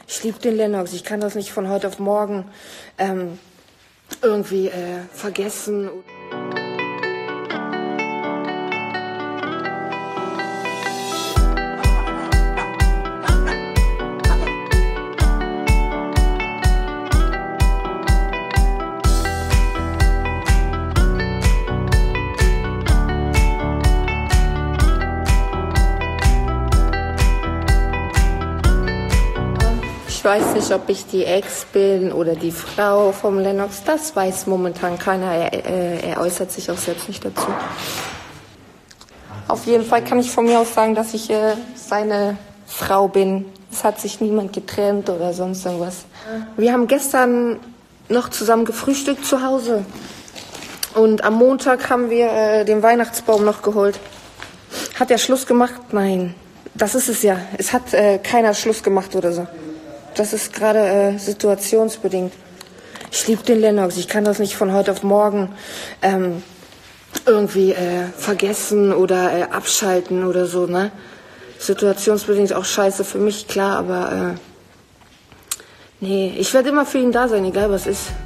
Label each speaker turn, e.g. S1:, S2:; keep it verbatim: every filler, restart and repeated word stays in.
S1: Ich liebe den Lennox. Ich kann das nicht von heute auf morgen ähm, irgendwie äh, vergessen. Ich weiß nicht, ob ich die Ex bin oder die Frau vom Lennox. Das weiß momentan keiner. Er, äh, er äußert sich auch selbst nicht dazu. Auf jeden Fall kann ich von mir aus sagen, dass ich äh, seine Frau bin. Es hat sich niemand getrennt oder sonst irgendwas. Wir haben gestern noch zusammen gefrühstückt zu Hause. Und am Montag haben wir äh, den Weihnachtsbaum noch geholt. Hat er Schluss gemacht? Nein. Das ist es ja. Es hat äh, keiner Schluss gemacht oder so. Das ist gerade äh, situationsbedingt. Ich liebe den Lennox. Ich kann das nicht von heute auf morgen ähm, irgendwie äh, vergessen oder äh, abschalten oder so, ne? Situationsbedingt auch scheiße für mich, klar, aber äh, nee, ich werde immer für ihn da sein, egal was ist.